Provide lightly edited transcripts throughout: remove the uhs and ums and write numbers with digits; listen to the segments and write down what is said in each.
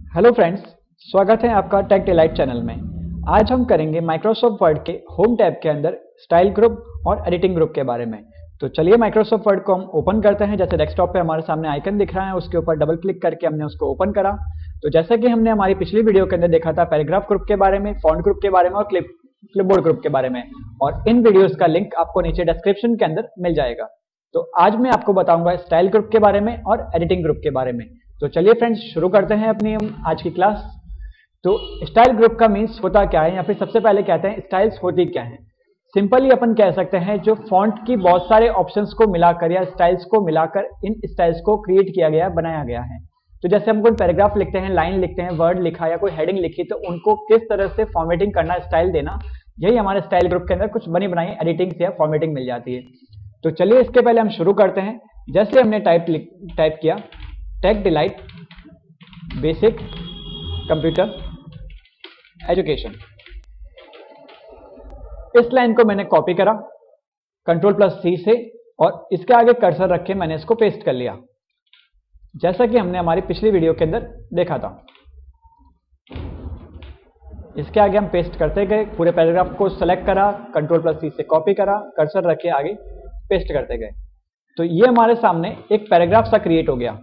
Hello friends, स्वागत है आपका टेक डिलाइट चैनल में। आज हम करेंगे माइक्रोसॉफ्ट वर्ड के होम टैब के अंदर स्टाइल ग्रुप और एडिटिंग ग्रुप के बारे में। तो चलिए माइक्रोसॉफ्ट वर्ड को हम ओपन करते हैं। जैसे डेस्कटॉप पे हमारे सामने आइकन दिख रहा है, उसके ऊपर डबल क्लिक करके हमने उसको ओपन करा। तो जैसे कि हमने हमारी पिछली वीडियो के अंदर देखा था पैराग्राफ ग्रुप के बारे में, फॉन्ट ग्रुप के बारे में और क्लिपबोर्ड ग्रुप के बारे में, और इन वीडियोस का लिंक आपको नीचे डिस्क्रिप्शन के अंदर मिल जाएगा। तो आज मैं आपको बताऊंगा स्टाइल ग्रुप के बारे में और एडिटिंग ग्रुप के बारे में। तो चलिए फ्रेंड्स, शुरू करते हैं अपनी आज की क्लास। तो स्टाइल ग्रुप का मीन्स होता क्या है, या फिर सबसे पहले कहते हैं स्टाइल्स होती क्या है। सिंपली अपन कह सकते हैं जो फॉन्ट की बहुत सारे ऑप्शंस को मिलाकर या स्टाइल्स को मिलाकर इन स्टाइल्स को क्रिएट किया गया, बनाया गया है। तो जैसे हम कोई पैराग्राफ लिखते हैं, लाइन लिखते हैं, वर्ड लिखा या कोई हेडिंग लिखी, तो उनको किस तरह से फॉर्मेटिंग करना, स्टाइल देना, यही हमारे स्टाइल ग्रुप के अंदर कुछ बनी बनाई एडिटिंग या फॉर्मेटिंग मिल जाती है। तो चलिए इसके पहले हम शुरू करते हैं। जैसे हमने टाइप किया tech delight basic computer education, इस लाइन को मैंने कॉपी करा Ctrl+C से और इसके आगे कर्सर रख के मैंने इसको पेस्ट कर लिया, जैसा कि हमने हमारी पिछली वीडियो के अंदर देखा था। इसके आगे हम पेस्ट करते गए, पूरे पैराग्राफ को सेलेक्ट करा, Ctrl+C से कॉपी करा, कर्सर रख के आगे पेस्ट करते गए। तो ये हमारे सामने एक पैराग्राफ सा क्रिएट हो गया।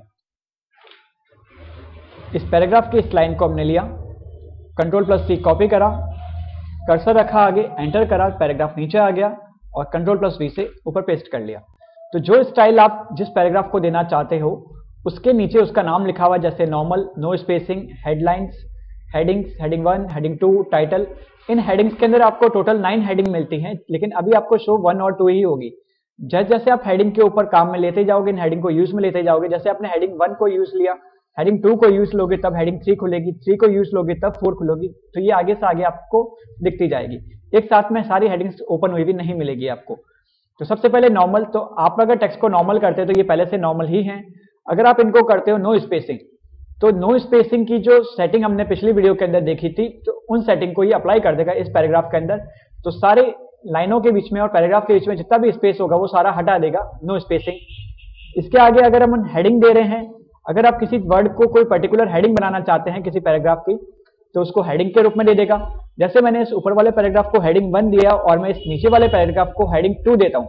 इस पैराग्राफ की इस लाइन को हमने लिया, Ctrl+C कॉपी करा, कर्सर रखा आगे, एंटर करा, पैराग्राफ नीचे आ गया और Ctrl+V से ऊपर पेस्ट कर लिया। तो जो स्टाइल आप जिस पैराग्राफ को देना चाहते हो उसके नीचे उसका नाम लिखा हुआ, जैसे normal, no spacing, headlines, headings, heading 1, heading 2, title. इन हेडिंग्स के अंदर आपको टोटल 9 हेडिंग मिलती हैं, लेकिन अभी आपको शो 1 और 2 ही होगी। जैसे जैसे आप हेडिंग के ऊपर काम में लेते जाओगे, इन हेडिंग को यूज में लेते जाओगे, जैसे आपने हेडिंग 1 को यूज लिया, हेडिंग 2 को यूज लोगे तब हेडिंग 3 खुलेगी, 3 को यूज लोगे तब 4 खुलेगी। तो ये आगे से आगे आपको दिखती जाएगी। एक साथ में सारी हेडिंग्स ओपन हुई भी नहीं मिलेगी आपको। तो सबसे पहले नॉर्मल, तो आप अगर टेक्स्ट को नॉर्मल करते हो तो ये पहले से नॉर्मल ही है। अगर आप इनको करते हो नो स्पेसिंग, तो नो स्पेसिंग की जो सेटिंग हमने पिछली वीडियो के अंदर देखी थी, तो उन सेटिंग को ये अप्लाई कर देगा इस पैराग्राफ के अंदर। तो सारे लाइनों के बीच में और पैराग्राफ के बीच में जितना भी स्पेस होगा वो सारा हटा देगा, नो स्पेसिंग। इसके आगे अगर हम हेडिंग दे रहे हैं, अगर आप किसी वर्ड को कोई पर्टिकुलर हेडिंग बनाना चाहते हैं किसी पैराग्राफ की, तो उसको हेडिंग के रूप में दे देगा। जैसे मैंने इस ऊपर वाले पैराग्राफ को हेडिंग 1 दिया और मैं इस नीचे वाले पैराग्राफ को हेडिंग 2 देता हूं,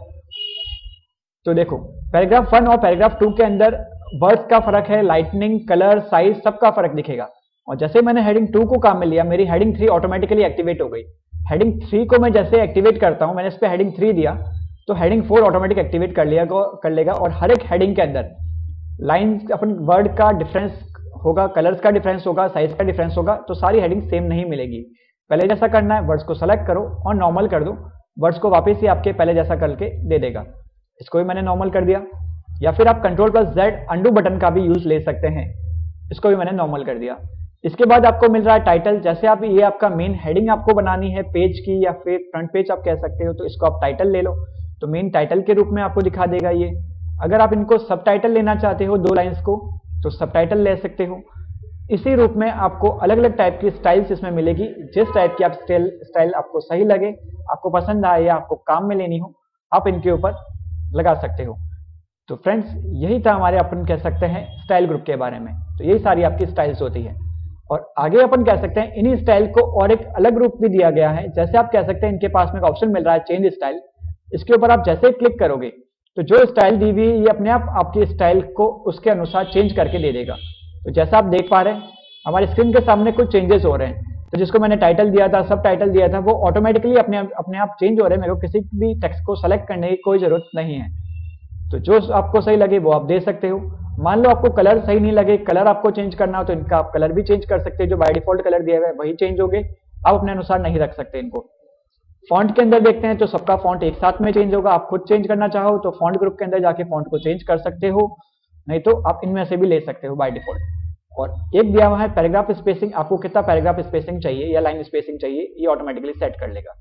तो देखो पैराग्राफ 1 और पैराग्राफ 2 के अंदर वर्ड्स का फर्क है, लाइटनिंग, कलर, साइज, सबका फर्क दिखेगा। और जैसे मैंने हेडिंग 2 को काम में लिया, मेरी हेडिंग 3 ऑटोमेटिकली एक्टिवेट हो गई। हेडिंग 3 को मैं जैसे एक्टिवेट करता हूं, मैंने इस पे हेडिंग 3 दिया तो हेडिंग 4 ऑटोमेटिक एक्टिवेट कर लेगा। और हर एक हेडिंग के अंदर लाइन्स, अपन वर्ड का डिफरेंस होगा, कलर्स का डिफरेंस होगा, साइज का डिफरेंस होगा। तो सारी हेडिंग सेम नहीं मिलेगी। पहले जैसा करना है, वर्ड्स को सेलेक्ट करो और नॉर्मल कर दो, वर्ड्स को वापस ही आपके पहले जैसा करके दे देगा। इसको भी मैंने नॉर्मल कर दिया। या फिर आप Ctrl+Z अंडू बटन का भी यूज ले सकते हैं, इसको भी मैंने नॉर्मल कर दिया। इसके बाद आपको मिल रहा है टाइटल। जैसे आप ये आपका मेन हेडिंग आपको बनानी है पेज की या फिर फ्रंट पेज आप कह सकते हो, तो इसको आप टाइटल ले लो, तो मेन टाइटल के रूप में आपको दिखा देगा ये। अगर आप इनको सब टाइटल लेना चाहते हो 2 लाइंस को, तो सब टाइटल ले सकते हो। इसी रूप में आपको अलग अलग टाइप की स्टाइल्स इसमें मिलेगी। जिस टाइप की आप स्टाइल आपको सही लगे, आपको पसंद आए या आपको काम में लेनी हो, आप इनके ऊपर लगा सकते हो। तो फ्रेंड्स, यही था हमारे अपन कह सकते हैं स्टाइल ग्रुप के बारे में। तो यही सारी आपकी स्टाइल्स होती है। और आगे अपन कह सकते हैं इन्हीं स्टाइल को और एक अलग रूप भी दिया गया है। जैसे आप कह सकते हैं इनके पास में एक ऑप्शन मिल रहा है चेंज स्टाइल। इसके ऊपर आप जैसे क्लिक करोगे तो जो स्टाइल दी हुई ये अपने आप आपकी स्टाइल को उसके अनुसार चेंज करके दे देगा। तो जैसा आप देख पा रहे हैं हमारी स्क्रीन के सामने कुछ चेंजेस हो रहे हैं। तो जिसको मैंने टाइटल दिया था, सब टाइटल दिया था, वो ऑटोमेटिकली अपने आप चेंज हो रहे हैं। मेरे को किसी भी टेक्स्ट को सेलेक्ट करने की कोई जरूरत नहीं है। तो जो आपको सही लगे वो आप दे सकते हो। मान लो आपको कलर सही नहीं लगे, कलर आपको चेंज करना हो, तो इनका आप कलर भी चेंज कर सकते हैं। जो बाय डिफॉल्ट कलर दिया हुआ है वही चेंज हो गए, आप अपने अनुसार नहीं रख सकते इनको। फॉन्ट के अंदर देखते हैं तो सबका फॉन्ट एक साथ में चेंज होगा। आप खुद चेंज करना चाहो तो फॉन्ट ग्रुप के अंदर जाके फॉन्ट को चेंज कर सकते हो, नहीं तो आप इनमें से भी ले सकते हो बाय डिफॉल्ट। और एक दिया हुआ है पैराग्राफ स्पेसिंग, आपको कितना पैराग्राफ स्पेसिंग चाहिए या लाइन स्पेसिंग चाहिए, ये ऑटोमेटिकली सेट कर लेगा।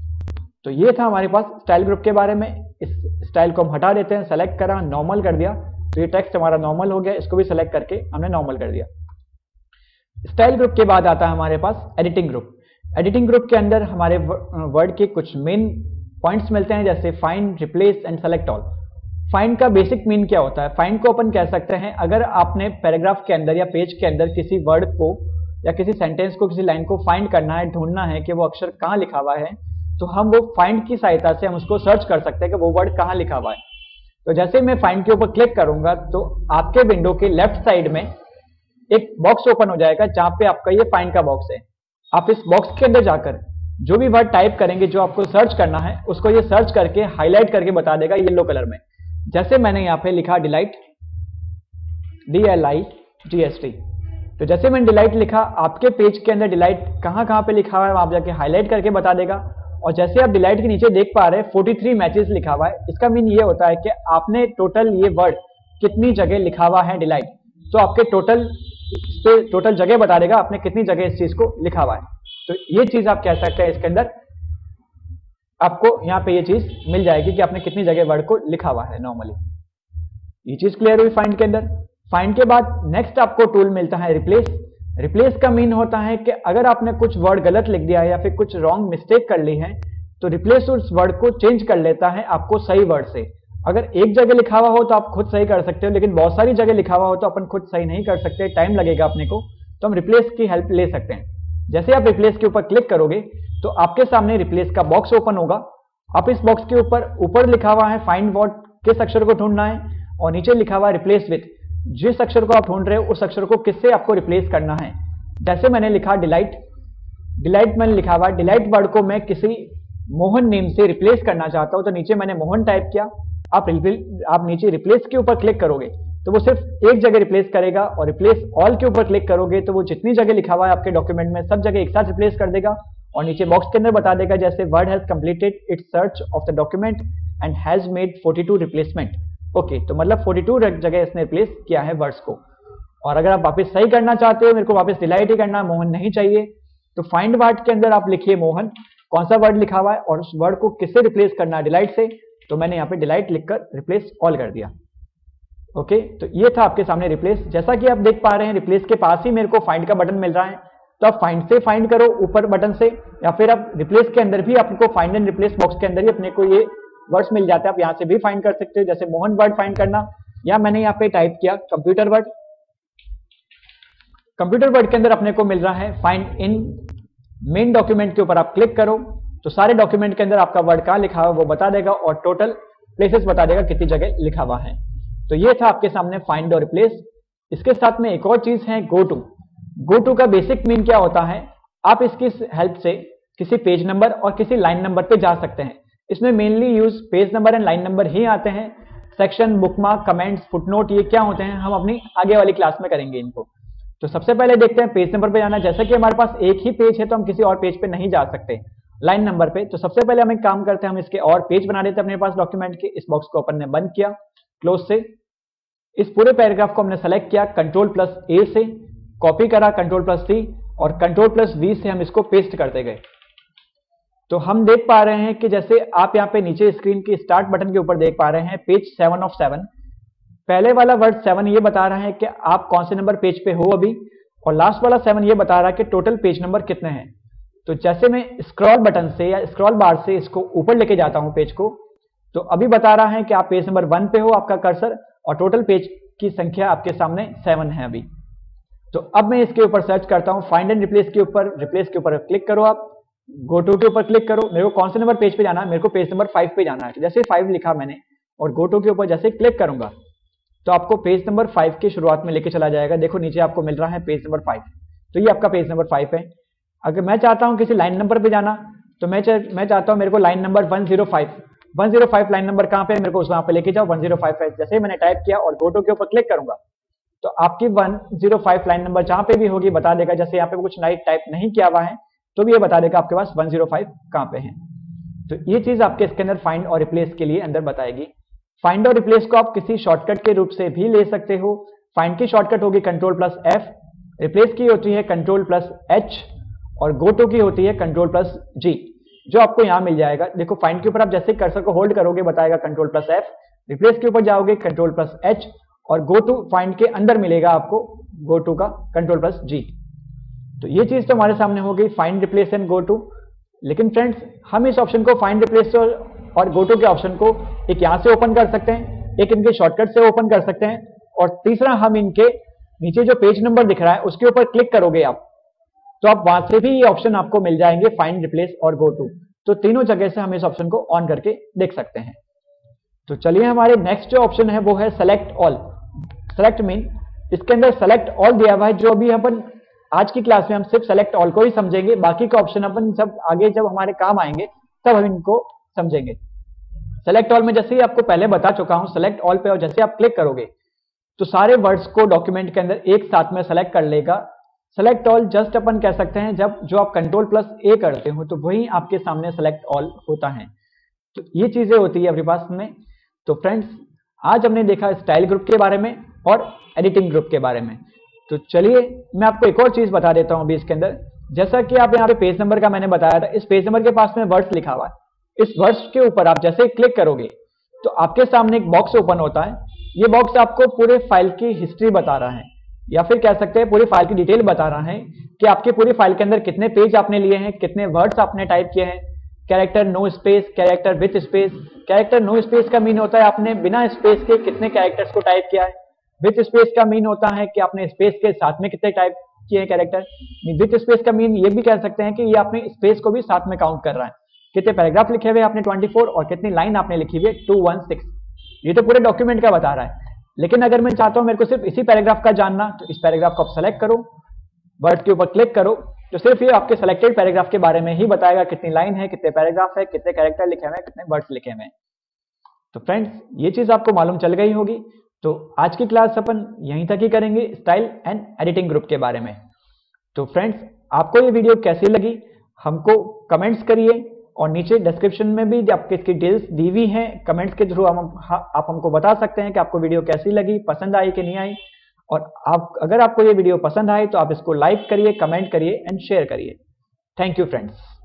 तो ये था हमारे पास स्टाइल ग्रुप के बारे में। इस स्टाइल को हम हटा देते हैं, सेलेक्ट करा, नॉर्मल कर दिया, तो ये टेक्स्ट हमारा नॉर्मल हो गया। इसको भी सेलेक्ट करके हमने नॉर्मल कर दिया। स्टाइल ग्रुप के बाद आता है हमारे पास एडिटिंग ग्रुप। एडिटिंग ग्रुप के अंदर हमारे वर्ड के कुछ मेन पॉइंट्स मिलते हैं, जैसे find, replace and select all. Find का बेसिक मीन क्या होता है? फाइंड को अपन कह सकते हैं, अगर आपने पैराग्राफ के अंदर या पेज के अंदर किसी वर्ड को या किसी सेंटेंस को, किसी लाइन को फाइंड करना है, ढूंढना है कि वो अक्षर कहाँ लिखा हुआ है, तो हम वो फाइंड की सहायता से हम उसको सर्च कर सकते हैं कि वो वर्ड कहाँ लिखा हुआ है। तो जैसे मैं फाइंड के ऊपर क्लिक करूंगा तो आपके विंडो के लेफ्ट साइड में एक बॉक्स ओपन हो जाएगा जहां पे आपका ये फाइंड का बॉक्स है। आप इस बॉक्स के अंदर जाकर जो भी वर्ड टाइप करेंगे, जो आपको सर्च करना है, उसको ये सर्च करके हाईलाइट करके बता देगा येलो कलर में। जैसे मैंने यहाँ पे लिखा डिलाइट, DLIGHT। तो जैसे मैंने डिलाइट लिखा, आपके पेज के अंदर डिलाइट कहाँ कहाँ पे लिखा हुआ है आप जाके हाईलाइट करके बता देगा। और जैसे आप डिलाइट के नीचे देख पा रहे हैं 43 मैचेस लिखा हुआ है। इसका मीन ये होता है कि आपने टोटल ये वर्ड कितनी जगह लिखा हुआ है डिलाइट, तो आपके टोटल जगह बता देगा आपने कितनी जगह इस चीज को लिखा हुआ है। तो ये चीज आप कह सकते हैं, इसके अंदर आपको यहाँ पे ये चीज मिल जाएगी कि आपने कितनी जगह वर्ड को लिखा हुआ है नॉर्मली। ये चीज क्लियर हुई फाइंड के अंदर। फाइंड के बाद नेक्स्ट आपको टूल मिलता है रिप्लेस। रिप्लेस का मीन होता है कि अगर आपने कुछ वर्ड गलत लिख दिया है या फिर कुछ रॉन्ग मिस्टेक कर ली है, तो रिप्लेस उस वर्ड को चेंज कर लेता है आपको सही वर्ड से। अगर एक जगह लिखा हुआ हो तो आप खुद सही कर सकते हो, लेकिन बहुत सारी जगह लिखा हुआ हो तो अपन खुद सही नहीं कर सकते, टाइम लगेगा अपने को, तो हम रिप्लेस की हेल्प ले सकते हैं। जैसे आप रिप्लेस के ऊपर क्लिक करोगे तो आपके सामने रिप्लेस का बॉक्स ओपन होगा। आप इस बॉक्स के ऊपर लिखा हुआ है फाइंड वर्ड, किस अक्षर को ढूंढना है, और नीचे लिखा हुआ है रिप्लेस विथ, जिस अक्षर को आप ढूंढ रहे हो उस अक्षर को किससे आपको रिप्लेस करना है। जैसे मैंने लिखा डिलाइट मैंने लिखा हुआ डिलाइट वर्ड को मैं किसी मोहन नेम से रिप्लेस करना चाहता हूं, तो नीचे मैंने मोहन टाइप किया। आप नीचे रिप्लेस के ऊपर क्लिक करोगे तो वो सिर्फ एक जगह रिप्लेस करेगा, और रिप्लेस ऑल के ऊपर क्लिक करोगे तो वो जितनी जगह लिखा हुआ है आपके डॉक्यूमेंट में सब जगह एक साथ रिप्लेस कर देगा। और नीचे बॉक्स के अंदर बता देगा जैसे Word has completed its search of the document and has made 42 replacement. Okay, तो मतलब 42 जगह इसने रिप्लेस किया है वर्ड्स को। और अगर आप वापस सही करना चाहते हो, मेरे को वापस डिलाइट ही करना, मोहन नहीं चाहिए, तो फाइंड वर्ड के अंदर आप लिखिए मोहन, कौन सा वर्ड लिखा हुआ है और उस वर्ड को किससे रिप्लेस करना है, डिलाइट से। तो मैंने यहाँ पे डिलाइट लिखकर रिप्लेस ऑल कर दिया। ओके, तो ये था आपके सामने रिप्लेस। जैसा कि आप देख पा रहे हैं रिप्लेस के पास ही मेरे को फाइंड का बटन मिल रहा है, तो आप फाइंड से फाइंड करो ऊपर बटन से, या फिर आप रिप्लेस के अंदर भी आपको फाइंड एंड रिप्लेस बॉक्स के अंदर ही अपने को ये वर्ड्स मिल जाते हैं, आप यहाँ से भी फाइंड कर सकते हो। जैसे मोहन वर्ड फाइंड करना, या मैंने यहाँ पे टाइप किया कंप्यूटर वर्ड। कंप्यूटर वर्ड के अंदर अपने को मिल रहा है फाइंड इन मेन डॉक्यूमेंट के ऊपर आप क्लिक करो तो सारे डॉक्यूमेंट के अंदर आपका वर्ड कहाँ लिखा हुआ वो बता देगा और टोटल प्लेसेस बता देगा कितनी जगह लिखा हुआ है। तो ये था आपके सामने फाइंड और रिप्लेस। इसके साथ में एक और चीज है गो टू। गो टू का बेसिक मीन क्या होता है, आप इसकी हेल्प से किसी पेज नंबर और किसी लाइन नंबर पे जा सकते हैं। इसमें mainly use page number and line number ही आते हैं। सेक्शन, बुकमार्क, कमेंट्स, फुटनोट ये क्या होते हैं हम अपनी आगे वाली क्लास में करेंगे इनको। तो सबसे पहले देखते हैं पेज नंबर पे जाना। जैसा कि हमारे पास एक ही पेज है तो हम किसी और पेज पे नहीं जा सकते लाइन नंबर पे। तो सबसे पहले हम एक काम करते हैं, हम इसके और पेज बना देते हैं अपने पास डॉक्यूमेंट के। इस बॉक्स को अपन ने बंद किया क्लोज से। इस पूरे पैराग्राफ को हमने सेलेक्ट किया, Ctrl+A से कॉपी करा, Ctrl+C और Ctrl+V से हम इसको पेस्ट करते गए। तो हम देख पा रहे हैं कि जैसे आप यहाँ पे नीचे स्क्रीन के स्टार्ट बटन के ऊपर देख पा रहे हैं पेज 7 of 7। पहले वाला वर्ड 7 ये बता रहा है कि आप कौन से नंबर पेज पे हो अभी, और लास्ट वाला 7 ये बता रहा है कि टोटल पेज नंबर कितने हैं। तो जैसे मैं स्क्रॉल बटन से या स्क्रॉल बार से इसको ऊपर लेके जाता हूं पेज को, तो अभी बता रहा है कि आप पेज नंबर 1 पे हो आपका कर्सर, और टोटल पेज की संख्या आपके सामने 7 है अभी। तो अब मैं इसके ऊपर सर्च करता हूं फाइंड एंड रिप्लेस के ऊपर। रिप्लेस के ऊपर क्लिक करो, आप गो टू के ऊपर क्लिक करो। मेरे को कौन से नंबर पेज पे जाना है, मेरे को पेज नंबर 5 पे जाना है। जैसे 5 लिखा मैंने और गो टू के ऊपर जैसे क्लिक करूंगा तो आपको पेज नंबर 5 की शुरुआत में लेके चला जाएगा। देखो नीचे आपको मिल रहा है पेज नंबर 5, तो ये आपका पेज नंबर 5 है। अगर मैं चाहता हूं किसी लाइन नंबर पे जाना तो मैं चाहता हूं मेरे को लाइन नंबर 105 लाइन नंबर कहां पे है, मेरे को वहां पे लेके जाओ, 105 है। जैसे मैंने टाइप किया और गो टू के ऊपर क्लिक करूंगा तो आपकी 105 लाइन नंबर जहां पे भी होगी बता देगा। जैसे यहाँ पे कुछ नाइट टाइप नहीं किया हुआ है तो भी ये बता देगा आपके पास 105 कहां पे है। तो ये चीज आपके इसके अंदर फाइंड और रिप्लेस के लिए अंदर बताएगी। फाइंड और रिप्लेस को आप किसी शॉर्टकट के रूप से भी ले सकते हो। फाइंड की शॉर्टकट होगी Ctrl+F, रिप्लेस की होती है Ctrl+H और गो टू की होती है Ctrl+G, जो आपको यहां मिल जाएगा। देखो फाइंड के ऊपर आप जैसे कर्सर को होल्ड करोगे बताएगा Ctrl+F, रिप्लेस के ऊपर जाओगे Ctrl+H और गो टू फाइंड के अंदर मिलेगा आपको गो टू का Ctrl+G। तो ये चीज तो हमारे सामने हो गई find, replace and go to. लेकिन फ्रेंड्स हम इस ऑप्शन को फाइंड, रिप्लेस और गो टू के ऑप्शन को एक यहां से ओपन कर सकते हैं, एक इनके शॉर्टकट से ओपन कर सकते हैं, और तीसरा हम इनके नीचे जो पेज नंबर दिख रहा है उसके ऊपर क्लिक करोगे आप, तो आप वहां से भी ये ऑप्शन आपको मिल जाएंगे, फाइंड, रिप्लेस और गो टू। तो तीनों जगह से हम इस ऑप्शन को ऑन करके देख सकते हैं। तो चलिए हमारे नेक्स्ट जो ऑप्शन है वो है सेलेक्ट ऑल। सेलेक्ट मीन, इसके अंदर सेलेक्ट ऑल दिया हुआ है, जो अभी अपन आज की क्लास में हम सिर्फ सेलेक्ट ऑल को ही समझेंगे, बाकी का ऑप्शन अपन जब आगे जब हमारे काम आएंगे तब हम इनको समझेंगे। सेलेक्ट ऑल में जैसे ही आपको पहले बता चुका हूं, सेलेक्ट ऑल पे और जैसे आप क्लिक करोगे तो सारे वर्ड्स को डॉक्यूमेंट के अंदर एक साथ में सेलेक्ट कर लेगा। सेलेक्ट ऑल जस्ट अपन कह सकते हैं जब जो आप कंट्रोल+A करते हो तो वही आपके सामने सेलेक्ट ऑल होता है। तो ये चीजें होती है अपने पास में। तो फ्रेंड्स, आज हमने देखा स्टाइल ग्रुप के बारे में और एडिटिंग ग्रुप के बारे में। तो चलिए मैं आपको एक और चीज बता देता हूं अभी इसके अंदर। जैसा कि आप यहाँ पे पेज नंबर का मैंने बताया था, इस पेज नंबर के पास में वर्ड्स लिखा हुआ है, इस वर्ड्स के ऊपर आप जैसे क्लिक करोगे तो आपके सामने एक बॉक्स ओपन होता है। ये बॉक्स आपको पूरे फाइल की हिस्ट्री बता रहा है, या फिर कह सकते हैं पूरी फाइल की डिटेल बता रहा है कि आपके पूरी फाइल के अंदर कितने पेज आपने लिए हैं, कितने वर्ड्स आपने टाइप किए हैं, character no space, character with space. Character no space का मीन होता है आपने बिना स्पेस के कितने कैरेक्टर्स को टाइप किया है। विथ स्पेस का मीन होता है कि आपने स्पेस के साथ में कितने टाइप किए हैं कैरेक्टर। विथ स्पेस का मीन ये भी कह सकते हैं कि ये आपने स्पेस को भी साथ में काउंट कर रहा है, कितने पैराग्राफ लिखे हुए आपने 24 और कितनी लाइन आपने लिखी हुई है 216। ये तो पूरे डॉक्यूमेंट का बता रहा है। लेकिन अगर मैं चाहता हूं मेरे को सिर्फ इसी पैराग्राफ का जानना, तो इस पैराग्राफ को आप सेलेक्ट करो, वर्ड के ऊपर क्लिक करो, तो सिर्फ ये आपके सेलेक्टेड पैराग्राफ के बारे में ही बताएगा, कितनी लाइन है, कितने पैराग्राफ है, कितने कैरेक्टर लिखे हुए हैं, कितने वर्ड्स लिखे हुए हैं। तो फ्रेंड्स, ये चीज आपको मालूम चल गई होगी। तो आज की क्लास अपन यहीं तक ही करेंगे स्टाइल एंड एडिटिंग ग्रुप के बारे में। तो फ्रेंड्स, आपको ये वीडियो कैसी लगी हमको कमेंट्स करिए, और नीचे डिस्क्रिप्शन में भी आपके इसकी डिटेल्स दी हुई हैं। कमेंट्स के थ्रू आप हमको बता सकते हैं कि आपको वीडियो कैसी लगी, पसंद आई कि नहीं आई। और अगर आपको ये वीडियो पसंद आए तो आप इसको लाइक करिए, कमेंट करिए एंड शेयर करिए। Thank you friends.